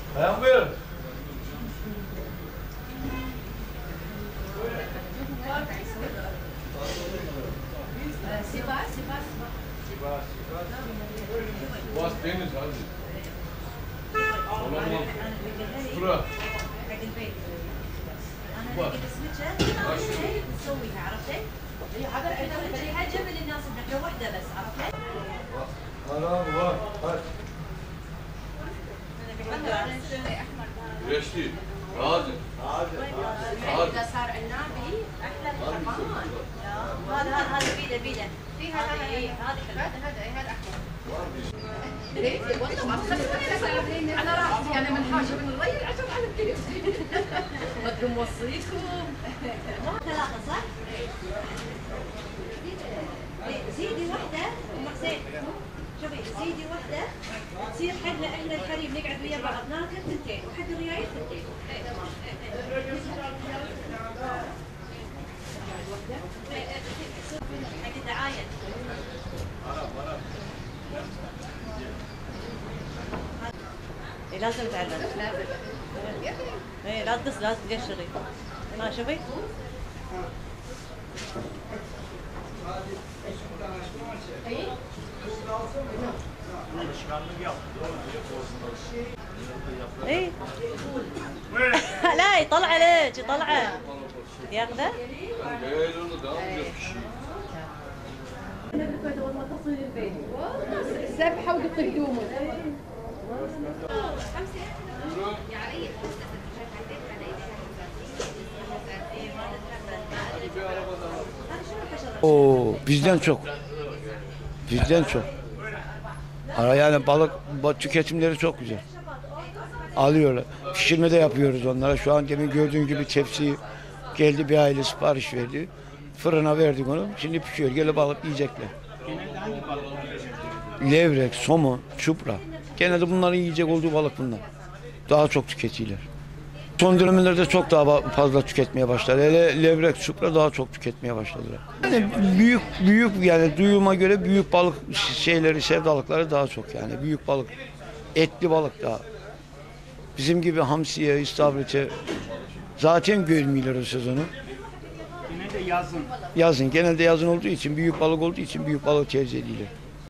Ayağım buyur. Sivas. Sivas deniz hadi. Olamam. Şura. حق البيت انا لقيت سمكه نسويها عرفتي؟ هاي جنب للناس النحله واحده بس عرفتي؟ Haram var. Hadi. Güreş değil. Razı. اذا صار عنابي احلى من الحمام هذا بيده في هذا هذا احمر والله ما تخلي على راسي انا من حاشه من الري عشان على الكيف بدكم موصيكم ثلاثه صح؟ زيدي واحده ام حسين شوفي زيدي واحده تصير حقنا احنا الحريم نقعد ويا بعض ناكل ثنتين وحق الريايل ثنتين حق الدعايه لازم تعلم اي لا تدس لازم تقشري ما شوفي اي لا يطلع عليك يطلعه ياخذه السبحه وقط قدومه Oo, bizden çok. Bizden çok. Yani balık tüketimleri çok güzel. Alıyorlar. Pişirme de yapıyoruz onlara. Şu an demin gördüğün gibi tepsiyi geldi, bir aile sipariş verdi. Fırına verdik onu. Şimdi pişiyor. Gelip alıp yiyecekler. Levrek, somun, çupra. Genelde bunların yiyecek olduğu balık bunlar. Daha çok tüketiyorlar. Son dönemlerde çok daha fazla tüketmeye başladı. Hele levrek, çupra daha çok tüketmeye başladılar. Yani büyük yani duyuma göre büyük balık şeyleri, sevdalıkları daha çok yani. Büyük balık, etli balık daha. Bizim gibi hamsiye, istavrite zaten görmüyorlar o sezonu. Yine de yazın. Yazın, genelde yazın olduğu için, büyük balık olduğu için büyük balık tercih ediyorlar.